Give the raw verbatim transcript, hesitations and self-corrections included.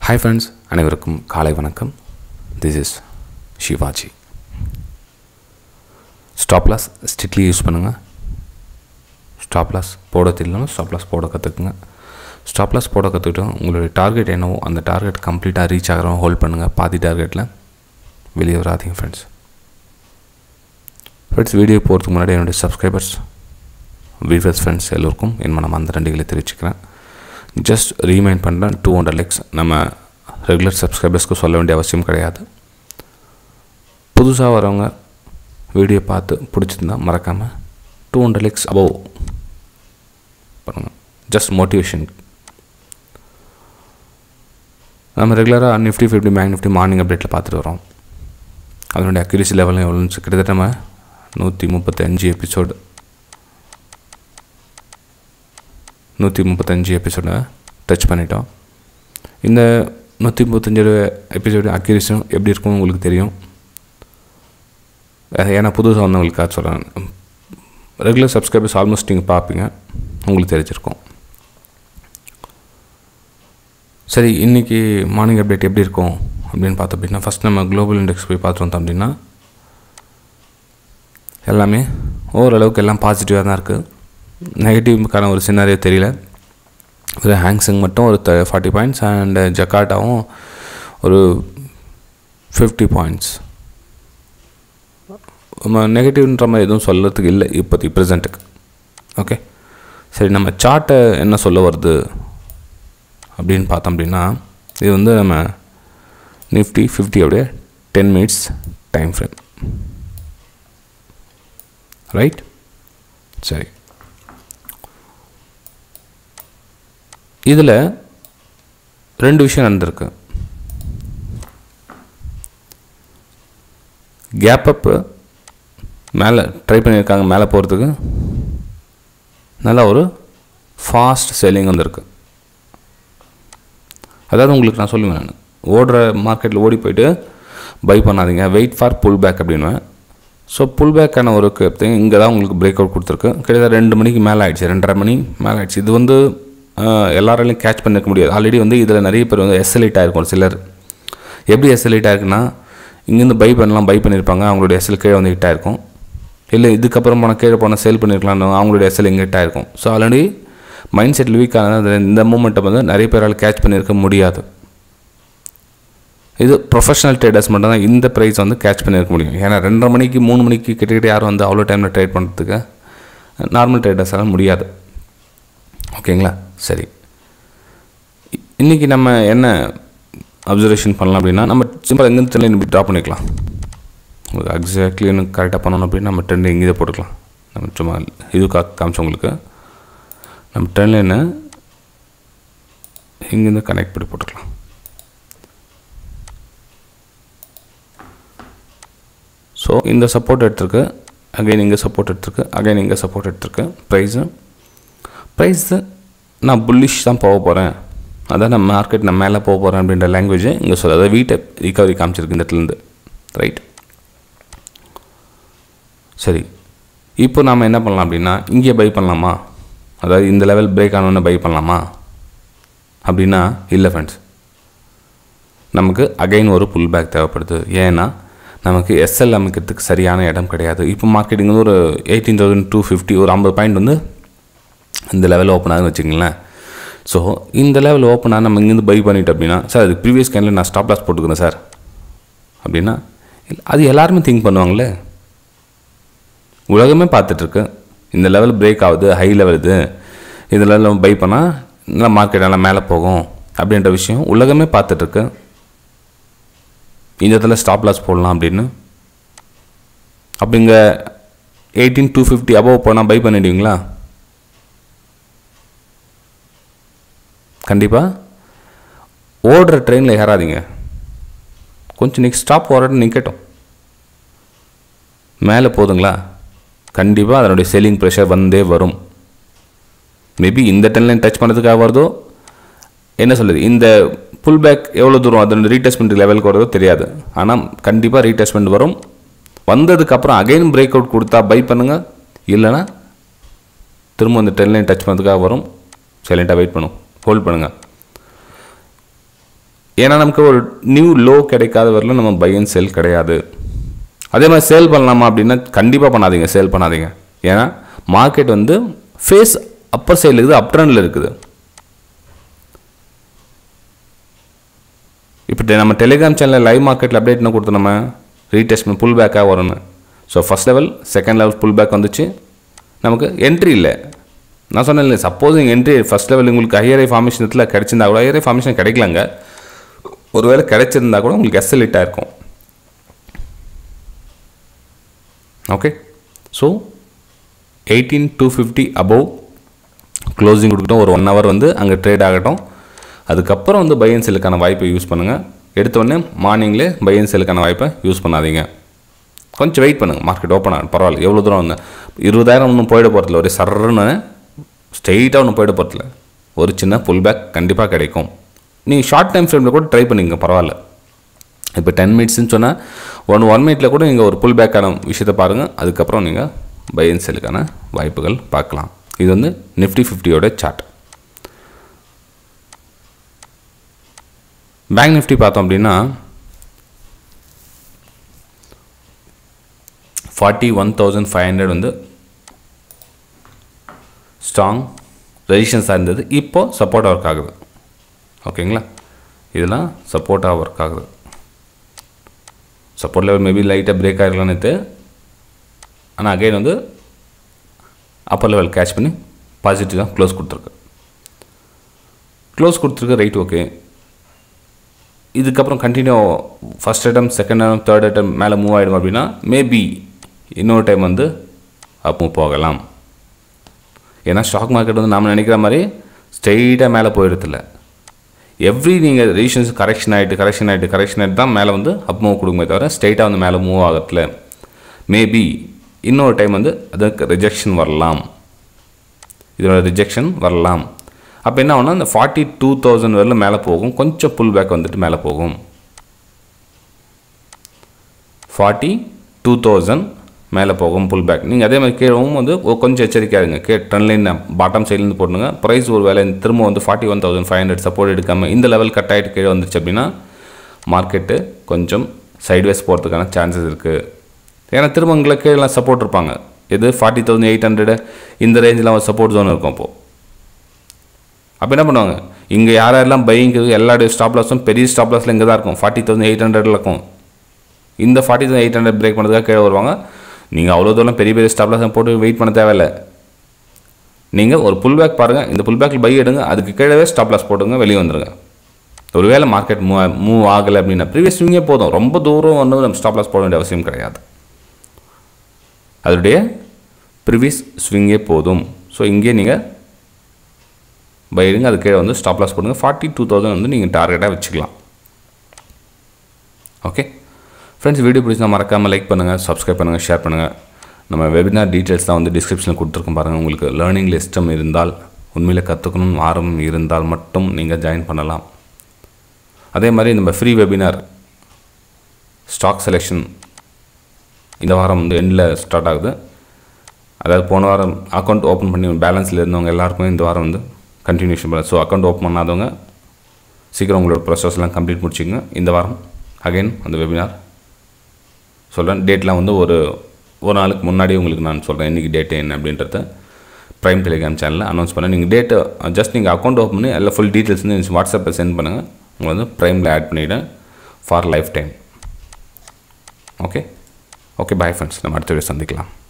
Hi friends, அனைவருக்கும் காலை வணக்கம். This is Shivaji. Stop loss strictly use பண்ணுங்க. Stop loss போட தெரியலனா stop loss போட கத்துக்குங்க. Stop loss போட கத்துக்கிட்டு உங்களுடைய டார்கெட் என்னவோ அந்த டார்கெட் கம்ப்ளீட்டா ரீச் ஆகறவங்க ஹோல்ட் பண்ணுங்க. பாதி டார்கெட்ல வெளிய வராதீங்க friends. Friends வீடியோ போறதுக்கு முன்னாடி என்னோட subscribers, viewers friends எல்லாருக்கும் என் மனமார்ந்த நன்றிகளை தெரிவிச்சுக்கிறேன். Just remind பண்ணுறேன் two hundred likes நம்ம ரெகுலர் சப்ஸ்கிரைபர்ஸ்க்கு சொல்ல வேண்டிய அவசியம் கிடையாது. புதுசாக வரவங்க வீடியோ பார்த்து பிடிச்சிருந்தா மறக்காமல் two hundred likes above பண்ணுங்கள். Just motivation. நம்ம ரெகுலராக nifty fifty bank nifty morning அப்டேட்டில் பார்த்துட்டு வரோம். அதனுடைய அக்யூரசி லெவலும் எவ்வளோன்னு கிட்டத்தட்ட நம்ம நூற்றி முப்பத்தஞ்சு எபிசோடு நூற்றி முப்பத்தஞ்சு எபிசோடை டச் பண்ணிட்டோம். இந்த நூற்றி முப்பத்தஞ்சு எபிசோடு அக்யூரேஷன் எப்படி இருக்கும்னு உங்களுக்கு தெரியும். ஏன்னா புதுசாக வந்தவங்களுக்காக சொல்கிறேன். ரெகுலர் சப்ஸ்கிரைபர்ஸ் ஆல்மோஸ்ட் நீங்கள் பார்ப்பீங்க, உங்களுக்கு தெரிஞ்சிருக்கும். சரி, இன்றைக்கி மார்னிங் அப்டேட் எப்படி இருக்கும் அப்படின்னு பார்த்தோம் அப்படின்னா, ஃபஸ்ட் நம்ம குளோபல் இண்டெக்ஸ் போய் பார்த்து வந்தோம் அப்படின்னா எல்லாமே ஓரளவுக்கு எல்லாம் பாசிட்டிவாக தான் இருக்குது. நெகட்டிவ்க்கான ஒரு சினாரியோ தெரியல. ஒரு ஹாங்ஸிங் மட்டும் ஒரு ஃபார்ட்டி பாயிண்ட்ஸ் அண்ட் ஜக்காட்டாவும் ஒரு ஃபிஃப்டி பாயிண்ட்ஸ். நம்ம நெகட்டிவ்ன்ற மாதிரி எதுவும் சொல்கிறதுக்கு இல்லை இப்போதைக்கு ப்ரெசண்ட்டுக்கு. ஓகே, சரி, நம்ம சார்ட்டை என்ன சொல்ல வருது அப்படின்னு பார்த்தோம் அப்படின்னா, இது வந்து நம்ம நிஃப்டி ஃபிஃப்டியோடைய ten minutes time frame, right? சரி, இதில் ரெண்டு விஷயம் நடந்திருக்கு. கேப் அப் மேலே ட்ரை பண்ணியிருக்காங்க, மேலே போகிறதுக்கு நல்லா ஒரு ஃபாஸ்ட் செல்லிங் வந்திருக்கு. அதாவது உங்களுக்கு நான் சொல்லுவேன், நான் ஓடுற மார்க்கெட்டில் ஓடி போய்ட்டு பை பண்ணாதீங்க, வெயிட் ஃபார் புல் பேக் அப்படின்னுவேன். ஸோ புல் பேக்கான ஒரு இங்கே தான் உங்களுக்கு பிரேக் அவுட் கொடுத்துருக்கு. கிட்டத்தட்ட ரெண்டு மணிக்கு மேலே ஆகிடுச்சு, ரெண்டரை மணி மேலே ஆகிடுச்சு. இது வந்து எல்லாராலையும் கேட்ச் பண்ணிக்க முடியாது. ஆல்ரெடி வந்து இதில் நிறைய பேர் வந்து எஸ்எல்ஐட் ஆகிருக்கும். சிலர் எப்படி எஸ்எல்ஐட் ஆகிருக்குன்னா, இங்கேருந்து பை பண்ணலாம் பை பண்ணியிருப்பாங்க, அவங்களுடைய எஸ்எல் கீழே வந்து ஹிட் ஆகிருக்கும். இல்லை இதுக்கப்புறம் போனால் கீழே போனால் சேல் பண்ணியிருக்கலான்னு அவங்களுடைய எஸ்எல் இங்கே ஹிட் ஆகிருக்கும். ஸோ ஆல்ரெடி மைண்ட் செட்டில் வீக்கான இந்த மூமெண்ட்டை வந்து நிறைய பேரால் கேட்ச் பண்ணியிருக்க முடியாது. இது ப்ரொஃபஷனல் ட்ரேடர்ஸ் மட்டும் தான் இந்த ப்ரைஸ் வந்து கேட்ச் பண்ணியிருக்க முடியும். ஏன்னா ரெண்டரை மணிக்கு மூணு மணிக்கு கிட்டக்கிட்ட யாரும் வந்து அவ்வளோ டைமில் ட்ரேட் பண்ணுறதுக்கு நார்மல் ட்ரேடர்ஸால் முடியாது. ஓகேங்களா? சரி, இன்றைக்கி நம்ம என்ன அப்சர்வேஷன் பண்ணலாம் அப்படின்னா, நம்ம சிம்பிள் எங்கேருந்து ட்ரெண்ட் இப்படி ட்ராப் பண்ணிக்கலாம். உங்களுக்கு எக்ஸாக்ட்லி எனக்கு கரெக்டாக பண்ணணும் அப்படின்னா நம்ம ட்ரெண்ட் எங்கேயே போட்டுக்கலாம். நம்ம சும்மா இது கா காமிச்சவங்களுக்கு நம்ம ட்ரெண்ட் என்ன இங்கேருந்து கனெக்ட் பண்ணி போட்டுக்கலாம். ஸோ இந்த சப்போர்ட் எடுத்துருக்கு, அகைன் இங்கே சப்போர்ட் எடுத்துருக்கு, அகைன் இங்கே சப்போர்ட் எடுத்துருக்கு. ப்ரைஸு ப்ரைஸு நான் புல்லிஷ் தான் போக போகிறேன், அதான் நான் மார்க்கெட் நான் மேலே போக போகிறேன் அப்படின்ற லாங்குவேஜை இங்கே சொல்ல, அதாவது வீட்டை ரிகவரி காமிச்சிருக்கு இந்த இடத்துலேருந்து, ரைட்? சரி, இப்போ நாம் என்ன பண்ணலாம் அப்படின்னா, இங்கே பை பண்ணலாமா, அதாவது இந்த லெவல் பிரேக் ஆனோன்னு பை பண்ணலாமா அப்படின்னா இல்லை ஃப்ரெண்ட்ஸ். நமக்கு அகைன் ஒரு புல் பேக் தேவைப்படுது. ஏன்னா நமக்கு எஸ்எல் அமைக்கிறதுக்கு சரியான இடம் கிடையாது. இப்போ மார்க்கெட்டிங் வந்து ஒரு எயிட்டீன் தௌசண்ட் டூ ஃபிஃப்டி ஒரு ஐம்பது பாயிண்ட் வந்து இந்த லெவல் ஓப்பன் ஆகுதுன்னு வச்சுங்களேன். ஸோ இந்த லெவல் ஓப்பன் ஆக நம்ம இங்கேருந்து பை பண்ணிட்டோம் அப்படின்னா, சார் அது ப்ரீவியஸ் கேனில் நான் ஸ்டாப் லாஸ் போட்டுக்கிறேன் சார் அப்படின்னா, அது எல்லாருமே திங்க் பண்ணுவாங்களே. உலகமே பார்த்துட்ருக்கு, இந்த லெவல் பிரேக் ஆகுது, ஹை லெவல் இது, இந்த லெவலில் பை பண்ணால் நல்லா மார்க்கெட் நல்லா மேலே போகும் அப்படின்ற விஷயம் உலகமே பார்த்துட்ருக்கு. இந்த இடத்துல ஸ்டாப் லாஸ் போடலாம் அப்படின்னு. அப்படிங்க எயிட்டீன் டூ ஃபிஃப்டி அபவ் போனால் பை பண்ணிடுவீங்களா? கண்டிப்பாக ஓடுற ட்ரெயினில் ஏறாதீங்க, கொஞ்சம் நெக்ஸ்ட் ஸ்டாப் ஓடுறது நிற்கட்டும். மேலே போதுங்களா, கண்டிப்பாக அதனுடைய செல்லிங் ப்ரெஷர் வந்தே வரும். மேபி இந்த ட்ரெயின்லைன் டச் பண்ணுறதுக்காக வருதோ என்ன சொல்லுது, இந்த புல் பேக் எவ்வளோ தூரம் அதனுடைய ரீடெஸ்ட்மெண்ட் லெவலுக்கு வருதோ தெரியாது, ஆனால் கண்டிப்பாக ரீடெஸ்ட்மெண்ட் வரும். வந்ததுக்கப்புறம் அகைன் பிரேக் அவுட் கொடுத்தா பை பண்ணுங்கள், இல்லைனா திரும்ப அந்த ட்ரெண்ட் லைன் டச் பண்ணுறதுக்காக வரும், சைலண்ட்டாக வெயிட் பண்ணும், ஹோல்ட் பண்ணுங்கள். ஏன்னா நமக்கு ஒரு நியூ லோ கிடைக்காத வரலும் நம்ம பை அண்ட் செல் கிடையாது. அதே மாதிரி சேல் பண்ணலாமா அப்படின்னா கண்டிப்பாக பண்ணாதீங்க, சேல் பண்ணாதீங்க. ஏன்னா மார்க்கெட் வந்து ஃபேஸ் அப்பர் சைடில் இருக்குது, அப் ட்ரெண்டில் இருக்குது. இப்போ நம்ம டெலிகிராம் சேனலில் லைவ் மார்க்கெட்டில் அப்டேட் என்ன கொடுத்தோம், நம்ம ரீடெஸ்ட்மெண்ட் புல் பேக்காக வரணும். So first level second level pull back வந்துச்சு, நமக்கு என்ட்ரி இல்லை. நான் சொன்னேன் இல்லை, சப்போஸ் நீங்கள் என்ட்ரி ஃபஸ்ட் லெவல் உங்களுக்கு ஹையர் ஃபார்மேஷனத்தில் கிடைச்சிருந்தா கூட, ஹையர் ஃபார்மேஷன் கிடைக்கலாங்க, ஒருவேளை கிடைச்சிருந்தா கூட உங்களுக்கு எஸ்எல் ஹிட்டாக இருக்கும். Okay, so eighteen two fifty above closing கொடுக்கட்டும், ஒரு ஒன் ஹவர் வந்து அங்கே ட்ரேட் ஆகட்டும். அதுக்கப்புறம் வந்து பை அண்ட் செல்லுக்கான வாய்ப்பை யூஸ் பண்ணுங்கள். எடுத்தோடனே மார்னிங்லேயே பை அண்ட் செல்லுக்கான வாய்ப்பை யூஸ் பண்ணாதீங்க, கொஞ்சம் வெயிட் பண்ணுங்கள். மார்க்கெட் ஓப்பன் ஆகும், பரவாயில்ல. எவ்வளோ தூரம் வந்து இருபதாயிரம் ஒன்றும் போயிட போகிறதில்ல, ஒரு சர்ன்னு ஸ்ட்ரெயிட்டாக ஒன்றும் போயிட போகிறதில்ல, ஒரு சின்ன புல் பேக் கண்டிப்பாக கிடைக்கும். நீங்கள் ஷார்ட் டைம் ஃப்ரேமில் கூட ட்ரை பண்ணிங்க, பரவாயில்ல. இப்போ டென் மினிட்ஸ்ன்னு சொன்னால் ஒன் ஒன் மினிட்டில் கூட நீங்கள் ஒரு புல் பேக்கான விஷயத்தை பாருங்கள். அதுக்கப்புறம் நீங்கள் பை அண்ட் செல்லுக்கான வாய்ப்புகள் பார்க்கலாம். இது வந்து நிஃப்டி ஃபிஃப்டியோட சார்ட். பேங்க் நிஃப்டி பார்த்தோம் அப்படின்னா forty one thousand five hundred வந்து ஸ்ட்ராங் ரெசிஸ்டன்ஸாக இருந்தது, இப்போது சப்போர்ட்டாக ஒர்க் ஆகுது. ஓகேங்களா, இதெல்லாம் சப்போர்ட்டாக ஒர்க் ஆகுது. சப்போர்ட் லெவல் மேபி லைட்டாக பிரேக் ஆகிடலான்னு நேற்று, ஆனால் அகைன் வந்து அப்பர் லெவல் கேட்ச் பண்ணி பாசிட்டிவாக க்ளோஸ் கொடுத்துருக்கு. க்ளோஸ் கொடுத்துருக்கு, ரைட், ஓகே. இதுக்கப்புறம் continue first item second item third item மேலே மூவ் ஆகிடும் அப்படின்னா மேபி இன்னொரு டைம் வந்து அப் மூவ் போகலாம். ஏன்னா ஸ்டாக் மார்க்கெட் வந்து நாம் நினைக்கிற மாதிரி ஸ்ட்ரெயிட்டாக மேலே போயிடுறதில்ல. எவ்ரி நீங்கள் ரெசிஸ்டன்ஸ் கரெக்ஷன் ஆகிட்டு கரெக்ஷன் ஆகிட்டு கரெக்ஷன் ஆகிட்டு தான் மேலே வந்து அப் மூவ் கொடுக்குமே தவிர ஸ்ட்ரெயிட்டாக வந்து மேலே மூவ் ஆகிறதுல மேபி இன்னொரு டைம் வந்து அதுக்கு ரிஜெக்ஷன் வரலாம், இதோட ரிஜெக்ஷன் வரலாம். அப்போ என்ன ஆகும்னா இந்த ஃபார்ட்டி டூ தௌசண்ட் வரல மேலே போகும், கொஞ்சம் புல் பேக் வந்துட்டு மேலே போகும். ஃபார்ட்டி டூ தௌசண்ட் மேலே போகும் புல் பேக். நீங்கள் அதே மாதிரி கீழவும் வந்து கொஞ்சம் எச்சரிக்கையாக இருங்க. கே ட்ரெண்ட் லைன் பாட்டம் சைட்லேருந்து போட்டுங்க. ப்ரைஸ் ஒரு வேலை திரும்ப வந்து forty one thousand five hundred support எடுக்காமல் இந்த லெவல் கட் ஆகிட்டு கீழே வந்துச்சு அப்படின்னா மார்க்கெட்டு கொஞ்சம் சைட்வேஸ் போகிறதுக்கான சான்சஸ் இருக்குது. ஏன்னா திரும்ப உங்களை கீழே சப்போர்ட் இருப்பாங்க. எது ஃபார்ட்டி தௌசண்ட் எயிட் ஹண்ட்ரடு இந்த ரேஞ்சில் அவன் சப்போர்ட் ஜோன் இருக்கும். அப்போது அப்போ என்ன பண்ணுவாங்க, இங்கே யார் யாரெல்லாம் பையிங்கு எல்லாருடைய ஸ்டாப் லாஸும் பெரிய ஸ்டாப் லாஸில் இங்கே தான் இருக்கும், ஃபார்ட்டி தௌசண்ட் எயிட் ஹண்ட்ரடில் இருக்கும். இந்த forty thousand eight hundred break பண்ணுறதுக்காக கீழே வருவாங்க. நீங்கள் அவ்வளோ தூரம் பெரிய பெரிய ஸ்டாப் லாஸ் போட்டு வெயிட் பண்ண தேவையில்லை. நீங்கள் ஒரு புல் பேக் பாருங்கள், இந்த புல் பேக்கில் பை எடுங்க, அதுக்கு கீழே ஸ்டாப் லாஸ் போட்டுங்க, வெளியே வந்துடுங்க. ஒருவேளை மார்க்கெட் மூவ் மூவ் ஆகலை அப்படின்னா ப்ரீவியஸ் ஸ்விங்கே போதும், ரொம்ப தூரம் வந்து நம்ம ஸ்டாப் லாஸ் போட வேண்டிய அவசியம் கிடையாது. அதோடைய ப்ரீவியஸ் ஸ்விங்கே போதும். ஸோ இங்கே நீங்கள் பை எடுங்க, அது கீழே வந்து ஸ்டாப் லாஸ் போடுங்க. ஃபார்ட்டி டூ தௌசண்ட் வந்து நீங்கள் டார்கெட்டாக வச்சுக்கலாம். ஓகே ஃப்ரெண்ட்ஸ், வீடியோ பிடிச்சா மறக்காமல் லைக் பண்ணுங்கள், சப்ஸ்கிரைப் பண்ணுங்கள், ஷேர் பண்ணுங்கள். நம்ம வெபினார் டீட்டெயில்ஸ் தான் வந்து டிஸ்கிரிப்ஷனில் கொடுத்துருக்கோம் பாருங்கள். உங்களுக்கு லேர்னிங்கில் இஷ்டம் இருந்தால், உண்மையில் கற்றுக்கணும் ஆர்வம் இருந்தால் மட்டும் நீங்கள் ஜாயின் பண்ணலாம். அதே மாதிரி நம்ம ஃப்ரீ வெபினார் ஸ்டாக் செலெக்ஷன் இந்த வாரம் வந்து எண்டில் ஸ்டார்ட் ஆகுது. அதாவது போன வாரம் அக்கௌண்ட் ஓப்பன் பண்ணி பேலன்ஸில் இருந்தவங்க எல்லாருக்குமே இந்த வாரம் வந்து கண்டினியூஷன் பண்ணலாம். ஸோ அக்கௌண்ட் ஓப்பன் பண்ணாதவங்க சீக்கிரம் உங்களோட ப்ராசஸ்லாம் கம்ப்ளீட் முடிச்சுங்க. இந்த வாரம் அகைன் அந்த வெபினார் சொல்கிறேன். டேட்லாம் வந்து ஒரு ஒரு நாளுக்கு முன்னாடி உங்களுக்கு நான் சொல்கிறேன் இன்றைக்கி டேட்டு என்ன அப்படின்றத ப்ரைம் டெலிகிராம் சேனலில் அனௌன்ஸ் பண்ணேன். நீங்கள் டேட்டு ஜஸ்ட் நீங்கள் அக்கௌண்ட் ஓப்பன் பண்ணி எல்லாம் ஃபுல் டீட்டெயில்ஸ் வந்து வாட்ஸ்அப்பில் சென்ட் பண்ணுங்கள். உங்களை வந்து ப்ரைமில் ஆட் பண்ணிவிட்டேன் for lifetime. Okay okay bye friends, நம்ம அடுத்த வீடியோ சந்திக்கலாம்.